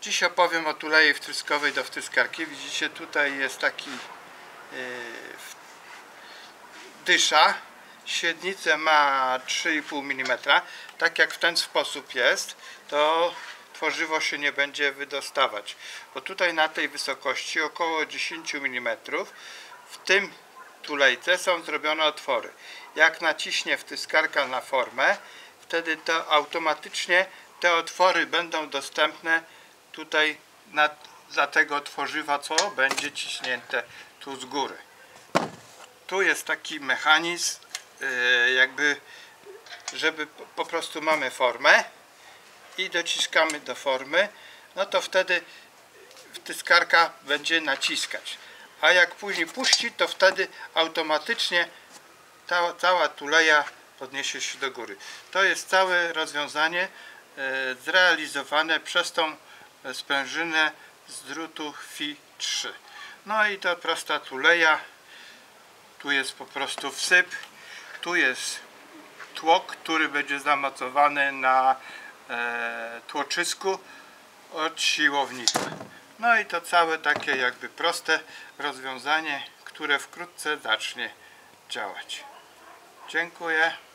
Dziś opowiem o tuleji wtryskowej do wtryskarki. Widzicie, tutaj jest taki dysza. Średnicę ma 3,5 mm. Tak jak w ten sposób jest, to tworzywo się nie będzie wydostawać. Bo tutaj na tej wysokości około 10 mm w tym tulejce są zrobione otwory. Jak naciśnie wtryskarka na formę, wtedy to automatycznie te otwory będą dostępne tutaj dla tego tworzywa, co będzie ciśnięte tu z góry. Tu jest taki mechanizm, jakby, żeby po prostu mamy formę i dociskamy do formy, no to wtedy wtryskarka będzie naciskać. A jak później puści, to wtedy automatycznie cała tuleja podniesie się do góry. To jest całe rozwiązanie zrealizowane przez tą sprężynę z drutu Fi3. No i to prosta tuleja. Tu jest po prostu wsyp. Tu jest tłok, który będzie zamocowany na tłoczysku od siłownika. No i to całe takie jakby proste rozwiązanie, które wkrótce zacznie działać. Dziękuję.